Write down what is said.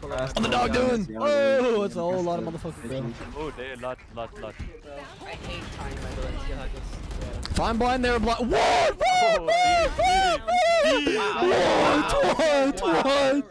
On the dog doing? Oh, it's a whole lot of motherfuckers. Oh, they lot. I hate trying my bullets. Yeah, Fine blind there, blind. What? What?